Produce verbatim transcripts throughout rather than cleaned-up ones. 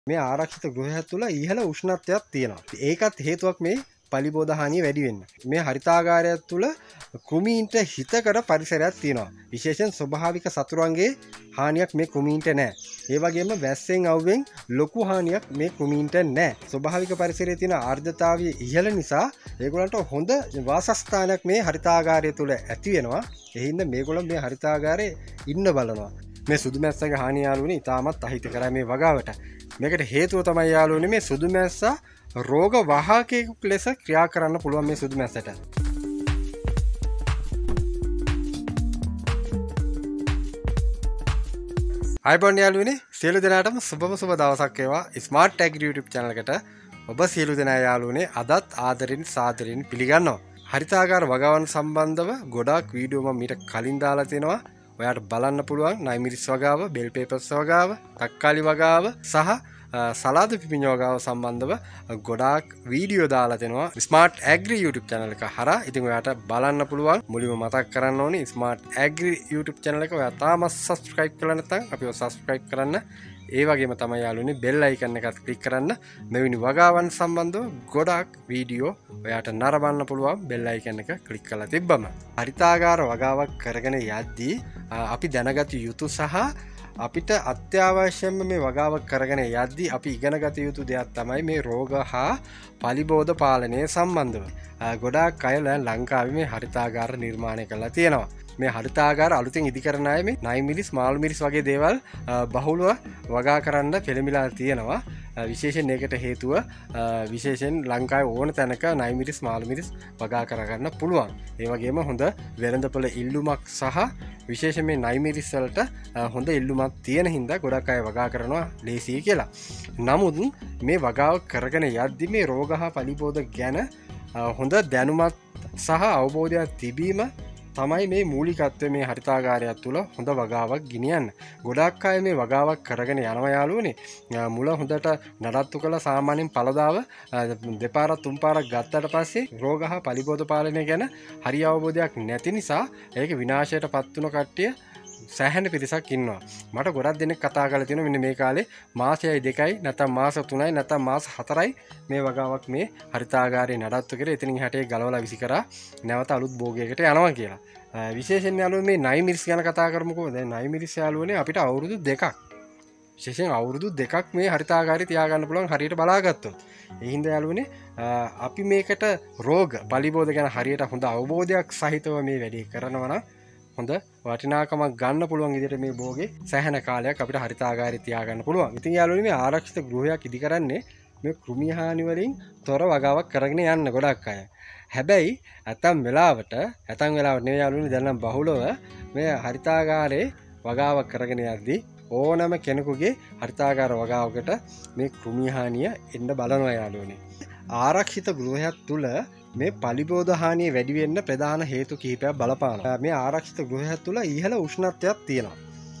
මේ ආරක්ෂිත ගෘහය තුළ ඉහළ උෂ්ණත්වයක් තියෙනවා. ඒකත් හේතුවක් මේ පලිබෝධ හානිය වැඩි වෙන්න. මේ හරිතාගාරය තුළ කෘමීන්ට හිතකර පරිසරයක් තියෙනවා. විශේෂයෙන් ස්වභාවික සතුරන්ගේ හානියක් මේ කෘමීන්ට නැහැ. ඒ වගේම වැස්සෙන් අවුවෙන් ලොකු හානියක් මේ කෘමීන්ට නැහැ. ස්වභාවික පරිසරයේ තියෙන ආර්ද්‍රතාවය ඉහළ නිසා ඒගොල්ලන්ට හොඳ වාසස්ථානයක් මේ හරිතාගාරය තුළ ඇති වෙනවා. ඒ හින්දා මේගොල්ලෝ මේ හරිතාගාරයේ ඉන්න බලනවා. මේ සුදු මැස්සගේ හානිය යාළුවනේ ඉතාමත් අහිතකරයි මේ වගාවට. මේකට හේතුව තමයි යාළුවනේ මේ සුදු මැස්සා රෝග වාහකයෙකු ලෙස ක්‍රියා කරන්න පුළුවන් මේ සුදු මැස්සට. අයිබෝන් යාළුවනේ සියලු දෙනාටම සුබම සුබ දවසක් වේවා. ස්මාර්ට් ඇග්‍රි YouTube channel එකට ඔබ සියලු දෙනා යාළුවනේ අදත් ආදරෙන් සාදරෙන් පිළිගන්නවා. හරිතාගාර වගාවන් සම්බන්ධව ගොඩාක් වීඩියෝ මම මීට කලින් දාලා තිනවා. ඔයාට බලන්න පුළුවන් නයිමිරිස් වගාව, බෙල් පේපර්ස් වගාව, තක්කාලි වගාව සහ සලාද පිපිඤ්ඤ වගාව සම්බන්ධව ගොඩාක් වීඩියෝ දාලා තිනවා ස්මාර්ට් ඇග්‍රි YouTube channel එක හරහා. ඉතින් ඔයාට බලන්න පුළුවන්. මුලින්ම මතක් කරන්න ඕනේ ස්මාර්ට් ඇග්‍රි YouTube channel එක ඔයා තාම subscribe කරලා නැත්නම් අපිව subscribe කරන්න. ඒ වගේම තමයි යාළුවනේ bell icon එකත් click කරන්න. මෙවැනි වගාවන් සම්බන්ධව ගොඩාක් වීඩියෝ ඔයාට නරඹන්න පුළුවන් bell icon එක click කරලා තිබ්බම. හරිතාගාර වගාවක් කරගෙන යද්දී අපි දැනගත යුතු සහ අපිට අත්‍යවශ්‍යම මේ වගාව කරගෙන යද්දී අපි ඉගෙන ගත යුතු දෙයක් තමයි මේ රෝග හා පලිබෝධ පාලනය සම්බන්ධව. ගොඩාක් අය ලංකාවේ මේ හරිතාගාර නිර්මාණය කරලා තියෙනවා. මේ හරිතාගාර අලුතෙන් ඉදි කරන අය මේ නයිමිරිස් මාළු මිරිස් වගේ දේවල් බහුලව වගා කරන්න පෙළඹිලා තියෙනවා. විශේෂයෙන් ඒකට හේතුව විශේෂයෙන් ලංකාවේ ඕන තැනක නයිමිරිස් මාළු මිරිස් වගා කරගන්න පුළුවන්. ඒ වගේම හොඳ වෙළඳපොළ ඉල්ලුමක් සහ විශේෂයෙන් මේ නයිමිරිස් වලට හොඳ ඉල්ලුමක් තියෙන හින්දා ගොඩක් අය වගා කරනවා ලේසියි කියලා. නමුත් මේ වගාව කරගෙන යද්දි මේ රෝග හා පලිබෝධ ගැන හොඳ දැනුමක් සහ අවබෝධයක් තිබීම තමයි මේ මූලිකත්වය මේ හරිතාගාරයක් තුළ හොඳ වගාවක් ගෙනියන්න. ගොඩක් අය මේ වගාවක් කරගෙන යනවා යාළුවනේ. මුල හොඳට නඩත්තු කළ සාමාන්‍යයෙන් පළදාව දෙපාරක් තුන් පාරක් ගත්තට පස්සේ රෝග හා පලිබෝධ පාලනය ගැන හරි අවබෝධයක් නැති නිසා ඒක විනාශයට පත් වුණ කට්ටිය සෑහෙන පිරිසක් ඉන්නවා. මට ගොඩක් දෙනෙක් කතා කරලා තියෙනවා මෙන්න මේ කාලේ මාසයයි දෙකයි නැත්නම් මාස තුනයි නැත්නම් මාස හතරයි මේ වගාවක් මේ හරිතාගාරේ නඩත්තු කරේ එතනින් හැටේ ගලවලා විසි කරා නැවත අලුත් භෝගයකට යනවා කියලා. විශේෂයෙන් යාළුවෝ මේ නයිමිරිස් ගැන කතා කරමුකෝ. දැන් නයිමිරිස් යාළුවනේ අපිට අවුරුදු දෙකක් විශේෂයෙන් අවුරුදු දෙකක් මේ හරිතාගාරේ තියාගන්න පුළුවන් හරියට බලාගත්තොත්. ඒ හින්දා යාළුවනේ අපි මේකට රෝග පලිබෝධ ගැන හරියට හොඳ අවබෝධයක් සහිතව මේ වැඩේ කරනවා නම් හොඳ වටිනාකමක් ගන්න පුළුවන් විදිහට මේ භෝගේ සෑහෙන කාලයක් අපිට හරිතාගාරේ තියාගන්න පුළුවන්. ඉතින් යාළුවනේ මේ ආරක්ෂිත ගෘහයක් ඉදි කරන්නේ මේ කෘමි හානි වලින් තොර වගාවක් කරගෙන යන්න ගොඩක් අය. හැබැයි ඇතම් වෙලාවට ඇතම් වෙලාවට නෙවෙයි යාළුවනේ දැන් නම් බහුලව මේ හරිතාගාරේ වගාවක් කරගෙන යද්දී ඕනම කෙනෙකුගේ හරිතාගාර වගාවකට මේ කෘමි හානිය එන්න බලනවා යාළුවනේ. ආරක්ෂිත ගෘහයක් තුල මේ පලිබෝධ හානිය වැඩි වෙන්න ප්‍රධාන හේතු කිහිපයක් බලපානවා. මේ ආරක්ෂිත ගෘහයක් තුල ඉහළ උෂ්ණත්වයක් තියෙනවා.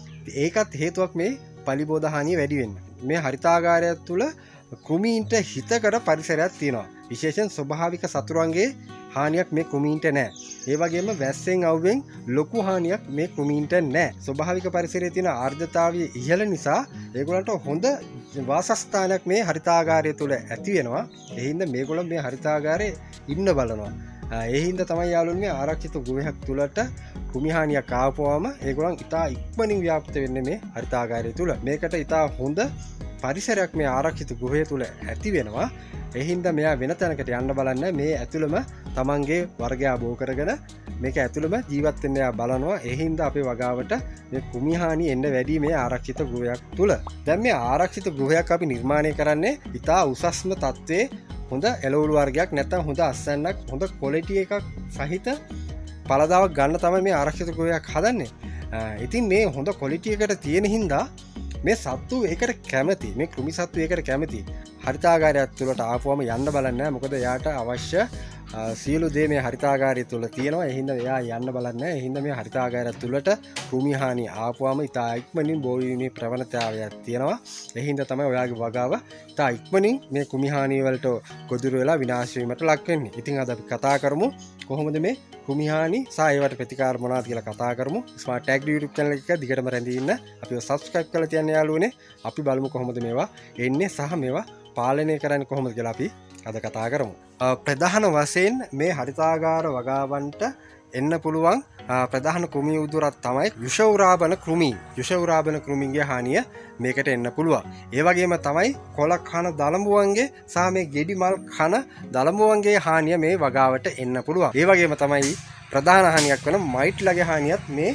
ඒකත් හේතුවක් මේ පලිබෝධ හානිය වැඩි වෙන්න. මේ හරිතාගාරය තුල කෘමීන්ට හිතකර පරිසරයක් තියෙනවා. විශේෂයෙන් ස්වභාවික සතුරන්ගේ හානියක් මේ කෘමීන්ට නැහැ. ඒ වගේම වැස්සෙන් අවුවෙන් ලොකු හානියක් මේ කෘමීන්ට නැහැ. ස්වභාවික පරිසරයේ තියෙන ආර්ද්‍රතාවය ඉහළ නිසා ඒගොල්ලන්ට හොඳ වාසස්ථානයක් මේ හරිතාගාරය තුළ ඇති වෙනවා. ඒ හින්දා මේගොල්ලෝ මේ හරිතාගාරයේ ඉන්න බලනවා. ඒ හින්දා තමයි යාළුවනේ මේ ආරක්ෂිත ගෘහයක් තුලට කෘමි හානියක් ආවම ඒගොල්ලන් ඉතා ඉක්මනින් ව්‍යාප්ත වෙන්නේ මේ හරිතාගාරය තුල. මේකට ඉතා හොඳ පරිසරයක් මේ ආරක්ෂිත ගෘහය තුල ඇති වෙනවා. ඒ හින්දා මෙයා වෙන තැනකට යන්න බලන්නේ මේ ඇතුළම තමන්ගේ වර්ගයා බෝ කරගෙන මේක ඇතුළම ජීවත් වෙන්න යා බලනවා. ඒ හින්දා අපේ වගාවට මේ කෘමි හානි එන්න වැඩි මේ ආරක්ෂිත ගෘහයක් තුල. දැන් මේ ආරක්ෂිත ගෘහයක් අපි නිර්මාණය කරන්නේ ඉතා උසස්ම තත්ත්වයේ හොඳ එළවලු වර්ගයක් නැත්නම් හොඳ අස්සන්නක් හොඳ ක්වොලිටි එකක් සහිත පළදාවක් ගන්න තමයි මේ ආරක්ෂිත ගෘහයක් හදන්නේ. ඉතින් මේ හොඳ ක්වොලිටි එකට තියෙන හින්දා මේ සත්තු ඒකට කැමති. මේ කෘමි සත්තු ඒකට කැමති. හරිතාගාරයක් තුලට ආපුවම යන්න බලන්නේ නැහැ. මොකද එයාට අවශ්‍ය සියලු දේ මේ හරිතාගාරය තුල තියෙනවා. ඒ හින්දා එයා යන්න බලන්නේ නැහැ. ඒ හින්දා මේ හරිතාගාරය තුලට කෘමි හානි ආපුවම ඉතා ඉක්මනින් බෝ වීමේ ප්‍රවණතාවයක් තියෙනවා. ඒ හින්දා තමයි ඔයාගේ වගාව ඉතා ඉක්මනින් මේ කෘමි හානි වලට ගොදුරු වෙලා විනාශ වීමට ලක් වෙන්නේ. ඉතින් අද අපි කතා කරමු කොහොමද මේ කෘමි හානි සහ ඒවට ප්‍රතිකාර මොනවද කියලා කතා කරමු. ස්මාර්ට් ටැග් YouTube channel එක දිගටම රැඳී ඉන්න. අපිව subscribe කරලා තියන්න යාළුවනේ. අපි බලමු කොහොමද මේවා එන්නේ සහ මේවා පාලනය කරන්නේ කොහොමද කියලා අපි අද කතා කරමු. ප්‍රධාන වශයෙන් මේ හරිතාගාර වගාවන්ට එන්න පුළුවන් ප්‍රධාන කෘමි උදුරක් තමයි යුෂ උරාබන කෘමි. යුෂ උරාබන කෘමිගේ හානිය මේකට එන්න පුළුවන්. ඒ වගේම තමයි කොළ කන දලඹුවන්ගේ සහ මේ ගෙඩි මල් කන දලඹුවන්ගේ හානිය මේ වගාවට එන්න පුළුවන්. ඒ වගේම තමයි ප්‍රධාන හානියක් වන මයිට්ලගේ හානියත් මේ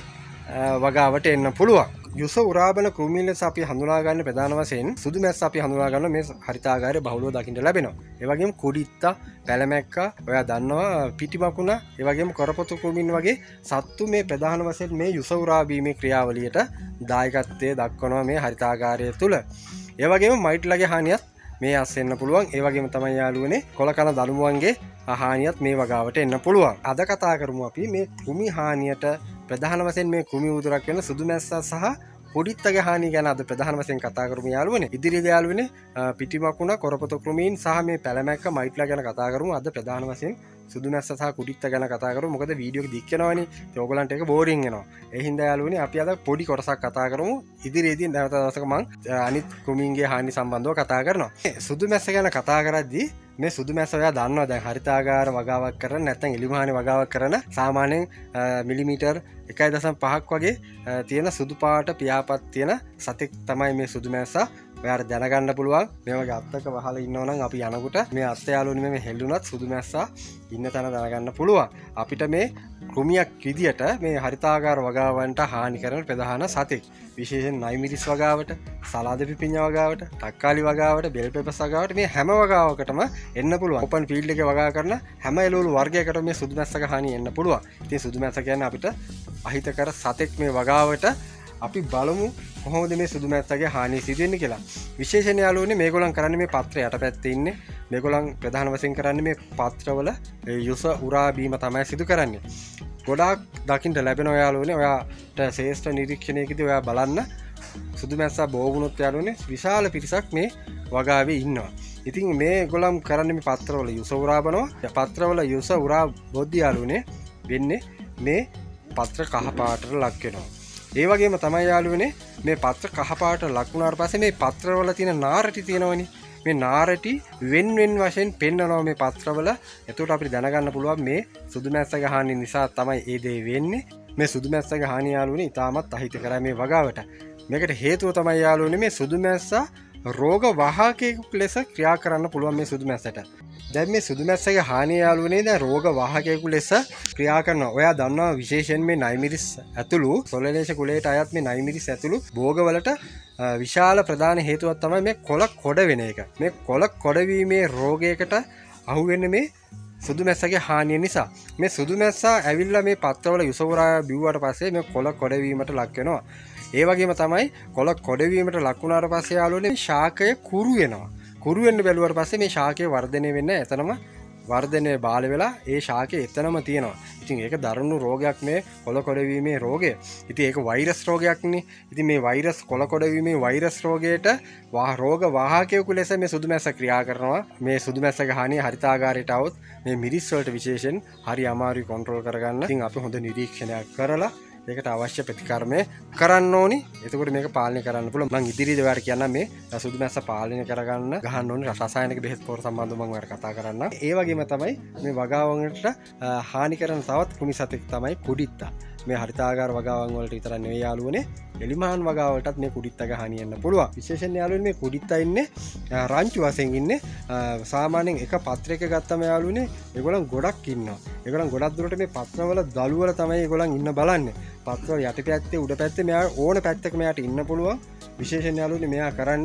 වගාවට එන්න පුළුවන්. යුෂ උරාබන කෘමි ලෙස අපි හඳුනා ගන්න ප්‍රධාන වශයෙන් සුදු මැස්ස අපි හඳුනා ගන්න මේ හරිතාගාරයේ බහුලව දකින්න ලැබෙනවා. ඒ වගේම කුඩිත්තා, පැලමැක්කා, ඔයා දන්නවා පිටිමකුණ, ඒ වගේම කරපොතු කෘමින් වගේ සත්තු මේ ප්‍රධාන වශයෙන් මේ යුෂ උරාබීමේ ක්‍රියාවලියට දායකත්වයේ දක්වනවා මේ හරිතාගාරය තුල. ඒ වගේම මයිට්ලගේ හානියත් මේ අස්සෙන්න පුළුවන්. ඒ වගේම තමයි යාළුවනේ කොළ කන දලුමුවන්ගේ හානියත් මේ වගාවට එන්න පුළුවන්. අද කතා කරමු අපි මේ කෘමි හානියට ප්‍රධාන වශයෙන් මේ කෘමි උදුරක් වෙන සුදු මැස්සා සහ පොඩිත්තගේ හානිය ගැන අද ප්‍රධාන වශයෙන් කතා කරමු යාළුවනේ. ඉදිරියේ යාළුවනේ පිටිමකුණ, කොරපොතු කෘමීන් සහ මේ පැලමැක්ක මයිට්ලා ගැන කතා කරමු. අද ප්‍රධාන වශයෙන් සුදු මැස්ස සහ කුඩිත්ත ගැන කතා කරමු. මොකද වීඩියෝ එක දික් වෙනවනේ. ඒ ඔයගලන්ට ඒක බෝරින් වෙනවා. ඒ හින්දා යාළුවනේ අපි අද පොඩි කොටසක් කතා කරමු. ඉදිරියේදී නැවත දවසක මම අනිත් කෘමීන්ගේ හානි සම්බන්ධව කතා කරනවා. සුදු මැස්ස ගැන කතා කරද්දී මේ සුදු මැස්ස ඔයා දන්නවා දැන් හරිතාගාර වගාවක් කරන නැත්නම් එලිමහානි වගාවක් කරන සාමාන්‍යයෙන් මිලිමීටර් එකයි දශම පහක් වගේ තියෙන සුදු පාට පියාපත් තියෙන සතෙක් තමයි මේ සුදු මැස්සා. ඔයාට දැනගන්න පුළුවන් මේ වගේ අත්තක වහලා ඉන්නවා නම් අපි යනකොට මේ අත්ත යාළුවනේ මේ හෙල්ලුණත් සුදු මැස්සා ඉන්න තැන දැනගන්න පුළුවන්. අපිට මේ කෘමියක් විදියට මේ හරිතාගාර වගාවන්ට හානි කරන ප්‍රධාන සතෙක්. විශේෂයෙන් නයිමිරිස් වගාවට, සලාද පිපිඤ්ඤ වගාවට, තක්කාලි වගාවට, බෙල් පෙපර්ස් වගාවට මේ හැම වගාවකටම එන්න පුළුවන්. ඕපන් ෆීල්ඩ් එකේ වගා කරන හැම එළවලු වර්ගයකටම මේ සුදු මැස්සක හානිය එන්න පුළුවන්. ඉතින් සුදු මැස්ස කියන්නේ අපිට අහිතකර සතෙක් මේ වගාවට අපි බලමු කොහොමද මේ සුදු මැස්සගේ හානිය සිදු වෙන්නේ කියලා. විශේෂයෙන් යාළුවනේ මේගොල්ලන් කරන්නේ මේ පත්‍ර යටපැත්තේ ඉන්නේ. මේගොල්ලන් ප්‍රධාන වශයෙන් කරන්නේ මේ පත්‍රවල යුෂ උරා බීම තමයි සිදු කරන්නේ. ගොඩාක් දකින්න ලැබෙනවා යාළුවනේ. ඔයාට ශ්‍රේෂ්ඨ නිරීක්ෂණයකදී ඔයා බලන්න සුදු මැස්සා බෝ වුණොත් යාළුවනේ විශාල පිරිසක් මේ වගාවේ ඉන්නවා. ඉතින් මේගොල්ලන් කරන්නේ මේ පත්‍රවල යුෂ උරා බනවා. පත්‍රවල යුෂ උරා බොද්දි යාළුවනේ වෙන්නේ මේ පත්‍ර කහ පාටට ලක් වෙනවා. ඒ වගේම තමයි යාළුවනේ මේ පත්‍ර කහ පාට ලක් වුණාට පස්සේ මේ පත්‍රවල තියෙන නාරටි තියෙනවනේ. මේ නාරටි වෙන් වෙන් වශයෙන් පෙන්නනවා මේ පත්‍රවල. එතකොට අපිට දැනගන්න පුළුවන් මේ සුදු මැස්සගේ හානිය නිසා තමයි ඒ දේ වෙන්නේ. මේ සුදු මැස්සගේ හානිය යාළුවනේ ඉතාමත් අහිතකරයි මේ වගාවට. මේකට හේතුව තමයි යාළුවනේ මේ සුදු මැස්සා රෝග වාහකයෙකු ලෙස ක්‍රියා කරන්න පුළුවන් මේ සුදු මැස්සට. දැන් මේ සුදු මැස්සගේ හානිය යාළුවනේ දැන් රෝග වාහකයෙකු ලෙස ක්‍රියා කරනවා. ඔයා දන්නවා විශේෂයෙන් මේ නයිමිරිස් ඇතුළු සොලලේෂ කුලයට අයත් මේ නයිමිරිස් ඇතුළු භෝගවලට විශාල ප්‍රධාන හේතුවක් තමයි මේ කොළ කොඩ වෙන එක. මේ කොළ කොඩවීමේ රෝගයකට අහු වෙන්නේ මේ සුදු මැස්සගේ හානිය නිසා. මේ සුදු මැස්සා ඇවිල්ලා මේ පත්‍රවල යුෂ උරා බිව්වට පස්සේ මේ කොළ කොඩවීමට ලක් වෙනවා. ඒ වගේම තමයි කොළ කොඩවීමට ලක් වුණාට පස්සේ යාළුවනේ ශාකය කුරු වෙනවා. කුරු වෙන්න බැලුවාට පස්සේ මේ ශාකය වර්ධනය වෙන්නේ එතනම වර්ධනය බාල වෙලා ඒ ශාකය එතනම තියෙනවා. ඉතින් ඒක දරුණු රෝගයක් මේ කොළ කොඩවීමේ රෝගය. ඉතින් ඒක වෛරස් රෝගයක්නේ. ඉතින් මේ වෛරස් කොළ කොඩවීමේ වෛරස් රෝගයට වාහ රෝග වාහකයෙකු ලෙස මේ සුදු මැස්ස ක්‍රියා කරනවා. මේ සුදු මැස්සගේ හානිය හරිතාගාරයට આવොත් මේ මිරිස් වලට විශේෂයෙන් හරි අමාරුයි කන්ට්‍රෝල් කරගන්න. ඉතින් අපි හොඳ නිරීක්ෂණයක් කරලා ඒකට අවශ්‍ය ප්‍රතිකර්මය කරන්න ඕනි. එතකොට මේක පාලනය කරන්න පුළුවන්. මම ඉදිරියේදී ඔයාලට කියන්නම් මේ සුදු මැස්ස පාලනය කරගන්න ගහන්න ඕනි රසායනික බෙහෙත් පොර සම්බන්ධව මම ඔයාලට කතා කරන්නම්. ඒ වගේම තමයි මේ වගාවන්ට හානි කරන තවත් කෘමි සතෙක් තමයි කුඩිත්තා. මේ හරිතාගාර වගාවන් වලට විතර නෙවෙයි යාළුවනේ. එලිමහන් වගාවලටත් මේ කුඩිත්තගේ හානිය එන්න පුළුවන්. විශේෂයෙන් යාළුවනේ මේ කුඩිත්තා ඉන්නේ රංචු වශයෙන් ඉන්නේ. සාමාන්‍යයෙන් එක පත්‍රයක ගත්තම යාළුවනේ ඒගොල්ලන් ගොඩක් ඉන්නවා. ඒගොල්ලන් ගොඩක් දුරට මේ පත්‍රවල දළු වල තමයි ඒගොල්ලන් ඉන්න බලන්නේ. පත්‍රවල යටි පැත්තේ උඩ පැත්තේ මෙයා ඕන පැත්තක මෙයාට ඉන්න පුළුවන්. විශේෂයෙන් යාළුවනේ මෙයා කරන්නේ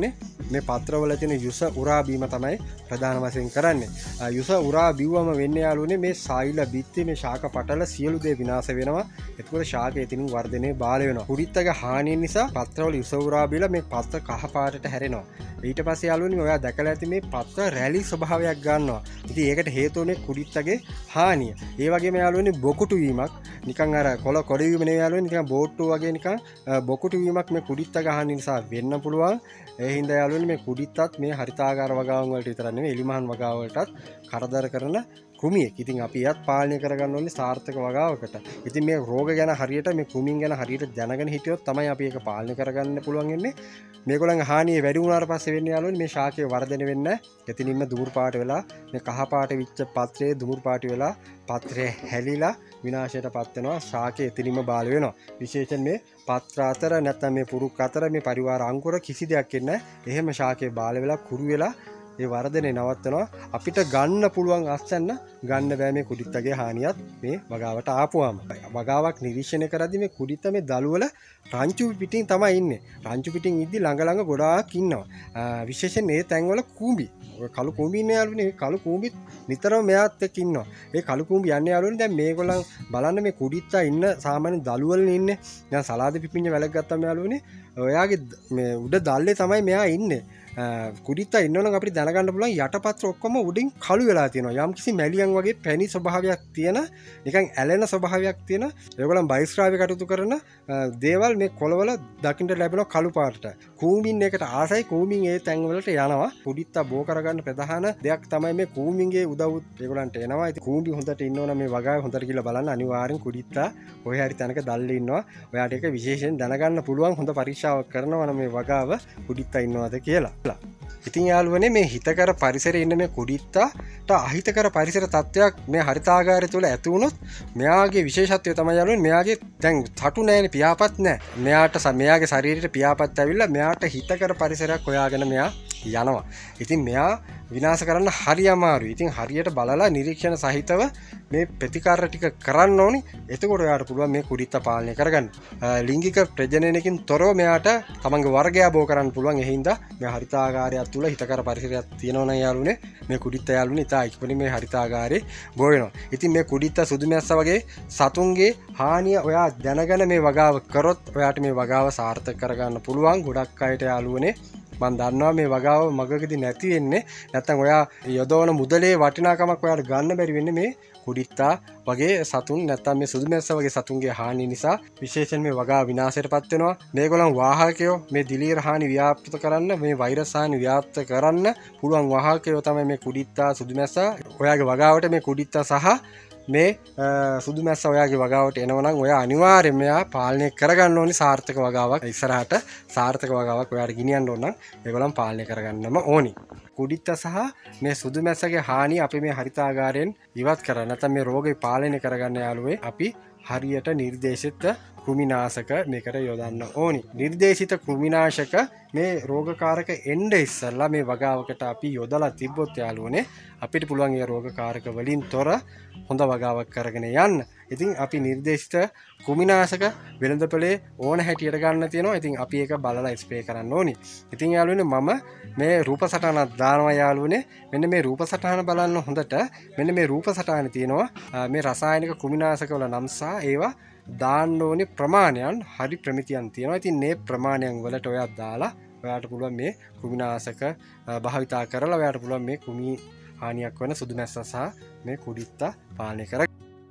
මේ පත්‍රවල තියෙන යුස උරා බීම තමයි ප්‍රධාන වශයෙන් කරන්නේ. යුස උරා බිව්වම වෙන්නේ යාළුවනේ මේ සෛල බිත්ති මේ ශාක පටල සියලු දේ විනාශ වෙනවා. එතකොට ශාකය එතනින් වර්ධනයේ බාල වෙනවා. කුඩිත්තක හානිය නිසා පත්‍රවල යුස උරා බීලා මේ පත්‍ර කහ පාටට හැරෙනවා. ඊට පස්සේ යාළුවනේ ඔයා දැකලා ඇති මේ පත්‍ර රැලි ස්වභාවයක් ගන්නවා. ඉතින් ඒකට හේතුවනේ කුඩිත්තගේ හානිය. ඒ වගේම යාළුවනේ බොකුටු වීමක් නිකන් අර කොළ කොඩ වීම නෙවෙයි යාළුවනේ නිකන් බෝට්ටු වගේ නිකන් බොකුටු වීමක් මේ කුඩිත්තක හානිය නිසා වෙන්න පුළුවන්. ඒ හින්දා යාළුවනේ මේ කුඩිත්තත් මේ හරිතාගාර වගාවන් වලට විතර නෙවෙයි එලිමහන් වගාව වලටත් කරදර කරන කෘමියෙක්. ඉතින් අපි එයත් පාලනය කරගන්න ඕනේ සාර්ථක වගාවකට. ඉතින් මේ රෝග ගැන හරියට මේ කෘමීන් ගැන හරියට දැනගෙන හිටියොත් තමයි අපි ඒක පාලනය කරගන්න පුළුවන් වෙන්නේ. මේගොල්ලන්ගේ හානිය වැඩි වුණාට පස්සේ වෙන්නේ යාළුවනේ මේ ශාකයේ වර්ධනය වෙන්නේ නැහැ. එතනින්ම දුමුරු පාට වෙලා මේ කහ පාට විච්ච පත්‍රයේ දුමුරු පාට වෙලා පත්‍රය හැලිලා විනාශයටපත් වෙනවා. ශාකයේ එතනින්ම බාල වෙනවා. විශේෂයෙන් මේ පත්‍ර අතර නැත්නම් මේ පුරුක් අතර මේ පරිවාර අංකුර කිසි දෙයක් ඉන්නේ නැහැ. එහෙම ශාකයේ බාල වෙලා කුරු වෙලා ඒ වර්ධනේ නවත්තනවා. අපිට ගන්න පුළුවන් අස්සන්න ගන්න බෑ මේ කුඩිත්තගේ හානියත් මේ වගාවට ආපුවාම. වගාවක් නිරීක්ෂණය කරද්දී මේ කුඩිත්ත මේ දළුවල රංචු පිටින් තමයි ඉන්නේ. රංචු පිටින් ඉද්දි ළඟ ළඟ ගොඩාක් ඉන්නවා. විශේෂයෙන් මේ තැන්වල කූඹි. ඔය කළු කූඹි ඉන්නේ යාළුවනේ. මේ කළු කූඹිත් නිතරම මෙයාත් එක්ක ඉන්නවා. මේ කළු කූඹි යන්නේ යාළුවනේ. දැන් මේගොල්ලන් බලන්න මේ කුඩිත්ත ඉන්න සාමාන්‍ය දළුවලනේ ඉන්නේ. දැන් සලාද පිපිඤ්ඤ වැලක් ගත්තම යාළුවනේ. ඔයාගේ මේ උඩ දැල්ලේ තමයි මෙයා ඉන්නේ. කුඩිත්ත ඉන්නවනම් අපිට දැනගන්න පුළුවන් යටපත්‍ර ඔක්කොම උඩින් කළු වෙලා තියෙනවා. යම්කිසි මැලියන් වගේ පැණි ස්වභාවයක් තියෙන නිකන් ඇලෙන ස්වභාවයක් තියෙන ඒගොල්ලන් බයිස්රාවේ කටයුතු කරන දේවල් මේ කොළවල දකින්න ලැබෙන කළු පාටට. කූඹින් එකට ආසයි කූඹින් ඒ තැන් වලට යනවා. කුඩිත්ත බෝ කරගන්න ප්‍රධාන දෙයක් තමයි මේ කූඹින්ගේ උදව් ඒගොල්ලන්ට එනවා. ඉතින් කූඹි හොඳට ඉන්නවනම් මේ වගාවේ හොඳට කියලා බලන්න අනිවාර්යෙන් කුඩිත්ත ඔය හරි තැනක දැල්ලේ ඉන්නවා. ඔයාට ඒක විශේෂයෙන් දැනගන්න පුළුවන් හොඳ පරීක්ෂාවක් කරනවා නම් මේ වගාව කුඩිත්ත ඉන්නවද කියලා. ඉතින් යාළුවනේ මේ හිතකර පරිසරයේ ඉන්න මේ කුඩිත්තට අහිතකර පරිසර තත්ත්වයක් මේ හරිතාගාරය තුළ ඇති වුණොත් මෙයාගේ විශේෂත්වය තමයි යාළුවනේ මෙයාගේ දැන් තටු නැහැනේ පියාපත් නැහැ. මෙයාට මෙයාගේ ශරීරයට පියාපත් ඇවිල්ලා මෙයාට හිතකර පරිසරයක් හොයාගෙන මෙයා යනවා. ඉතින් මෙයා විනාශ කරන්න හරි අමාරුයි. ඉතින් හරියට බලලා නිරීක්ෂණ සහිතව මේ ප්‍රතිකාර ටික කරන්න ඕනි. එතකොට ඔයාට පුළුවන් මේ කුඩිත්ත පාලනය කරගන්න. ලිංගික ප්‍රජනනයකින් තොරව මෙයාට තමන්ගේ වර්ගය බෝ කරන්න පුළුවන්. ඒ හින්දා මේ හරිතාගාරය තුළ හිතකර පරිසරයක් තියෙනවා නම් යාළුවනේ මේ කුඩිත්ත යාළුවනේ ඉතා ඉක්මනින් මේ හරිතාගාරේ බෝ වෙනවා. ඉතින් මේ කුඩිත්ත සුදු මැස්ස වගේ සතුන්ගේ හානිය ඔයා දැනගෙන මේ වගාව කරොත් ඔයාට මේ වගාව සාර්ථක කරගන්න පුළුවන්. ගොඩක් අයට යාළුවනේ මම දන්නවා මේ වගාව මගකදී නැති වෙන්නේ නැත්නම් ඔයා යොදවන මුදලේ වටිනාකමක් ඔයාට ගන්න බැරි වෙන්නේ මේ කුඩිත්තා වගේ සතුන් නැත්නම් මේ සුදු මැස්ස වගේ සතුන්ගේ හානිය නිසා. විශේෂයෙන් මේ වගාව විනාශයටපත් වෙනවා. මේගොල්ලන් වාහකයෝ මේ දිලීර හානි ව්‍යාප්ත කරන්න මේ වෛරස් හානි ව්‍යාප්ත කරන්න පුළුවන් වාහකයෝ තමයි මේ කුඩිත්තා සුදු මැස්ස. ඔයාගේ වගාවට මේ කුඩිත්තා සහ මේ සුදු මැස්ස ඔයාගේ වගාවට එනවනම් ඔයා අනිවාර්යයෙන්ම මෙයා පාලනය කරගන්න ඕනි. සාර්ථක වගාවක් ඉස්සරහට සාර්ථක වගාවක් ඔයාට ගෙනියන්න ඕන නම් ඒගොල්ලන් පාලනය කරගන්නම ඕනි. කුඩිත්ත සහ මේ සුදු මැස්සගේ හානිය අපි මේ හරිතාගාරයෙන් ඉවත් කරන්න නැත්නම් මේ රෝගේ පාලනය කරගන්න යාළුවේ අපි හරියට නිර්දේශිත කෘමිනාශක මේකට යොදන්න ඕනි. නිර්දේශිත කෘමිනාශක මේ රෝගකාරක එන්න ඉස්සෙල්ලා මේ වගාවකට අපි යොදලා තිබ්බොත් යාළුවනේ අපිට පුළුවන් ඒ රෝගකාරක වලින් තොර හොඳ වගාවක් කරගෙන යන්න. ඉතින් අපි නිර්දේශිත කෘමිනාශක වෙළඳපොලේ ඕන හැටියට ගන්න තියෙනවා. ඉතින් අපි ඒක බලලා ස්ප්‍රේ කරන්න ඕනි. ඉතින් යාළුවනේ මම මේ රූප සටහනක් දානවා යාළුවනේ. මෙන්න මේ රූප සටහන බලන්න හොඳට. මෙන්න මේ රූප සටහනේ තියෙනවා මේ රසායනික කෘමිනාශකවල නම් සහ ඒවා දාන්න ඕනේ ප්‍රමාණයන් හරි ප්‍රමිතියන් තියෙනවා. ඉතින් මේ ප්‍රමාණයන් වලට ඔයා දාලා ඔයාට පුළුවන් මේ කෘමිනාශක භාවිතා කරලා ඔයාට පුළුවන් මේ කෘමි හානියක් වෙන සුදු මැස්ස සහ මේ කුඩිත්ත පාලනය කර.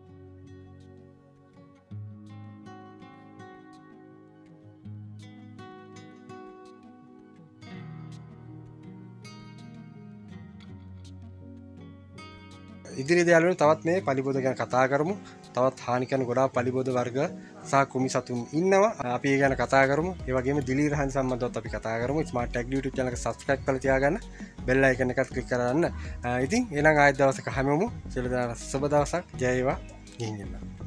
ඉදිරියේදී යාළුවනේ තවත් මේ පලිබෝධ ගැන කතා කරමු. තවත් හානි කරන ගොඩාක් පලිබෝධ වර්ග සහ කුමි සතුන් ඉන්නවා. අපි ඒ ගැන කතා කරමු. ඒ වගේම දිලීර හානි සම්බන්ධවත් අපි කතා කරමු. ස්මාර්ට් ටැග් YouTube channel එක subscribe කරලා තියාගන්න. bell icon එකත් click කරගන්න. ඉතින් එහෙනම් ආයෙත් දවසක හැමෝම සියලු දෙනා සුබ දවසක්. ජය වේවා. ගිහින් එන්න.